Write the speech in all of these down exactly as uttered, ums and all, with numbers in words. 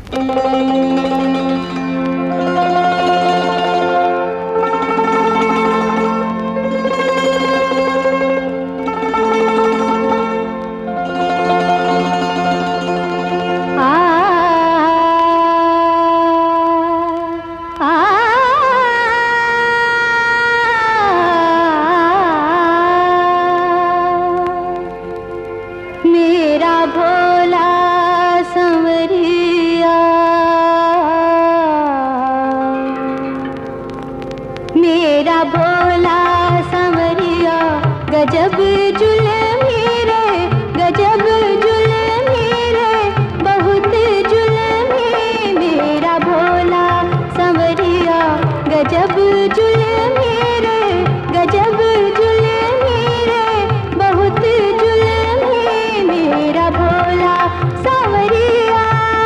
मेरा भोला संवरिया गजब जुल्मी रे, गजब जुल्मी रे, बहुत जुल्मी। मेरा भोला संवरिया गजब जुल्मी रे, गजब जुल्मी रे, बहुत जुल्मी। मेरा भोला संवरिया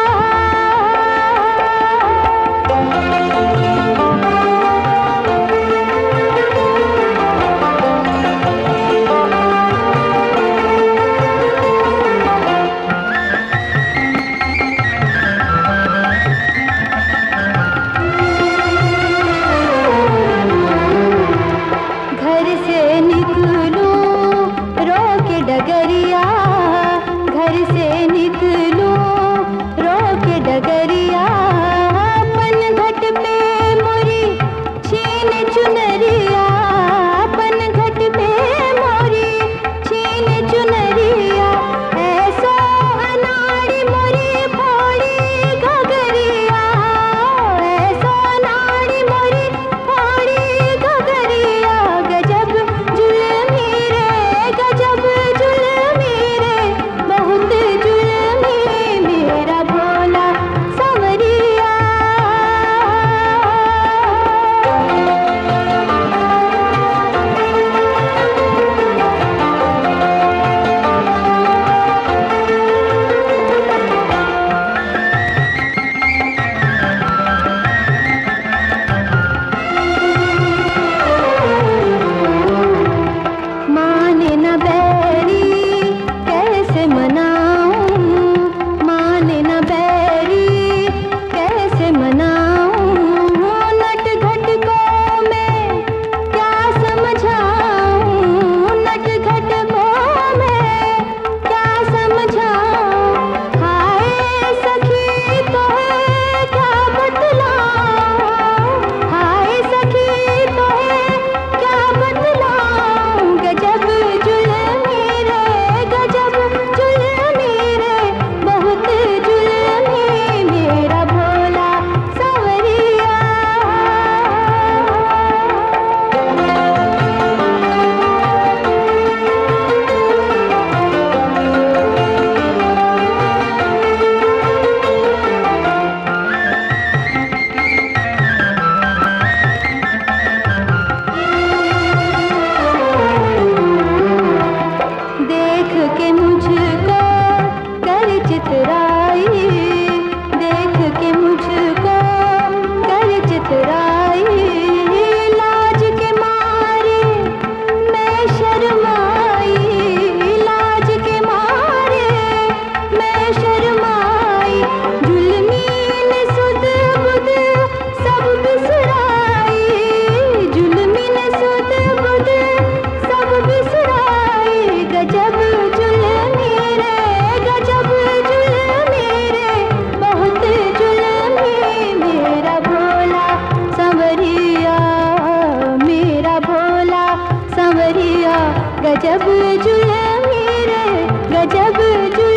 डगरिया, घर से निकलूं रोक डगरिया। पनघट पे मोरी छीन चुनरिया, पनघट पे मोरी छीन चुनरिया। ऐसो अनाड़ी मोरी फोड़ी घगरिया, ऐसो अनाड़ी मोरी फोड़ी घगरिया। गजब जुल्मी रे, गजब जुल्मी रे, बहुत जुल्मी। मेरा भोला संवरिया माने न बैरी कैसे मनाऊं, माने न बैरी कैसे मनाऊं। नट घट को मैं क्या समझाऊं, नट घट को मैं क्या समझाऊं। हाय सखी तो है क्या बतलाऊं, हाय सखी तो है क्या बतलाऊं। गजब जुल्मी रे, गजब जुल्मी रे, बहुत जुल्मी। मेरा भोला संवरिया देख के मुझको कर चितराई, देख के मुझको कर चितराई। लाज के मारे मैं शर्माई, लाज के मारे मैं शर्माई। जुल्मी ने सुध बुध सब बिसराई, जुल्मी ने सुध बुध सब बिसराई। गजब जुल्मी रे, गजब जुल्मी रे, बहुत जुल्मी। मेरा भोला संवरिया, मेरा भोला संवरिया गजब जुल्मी रे, गजब जुल्मी।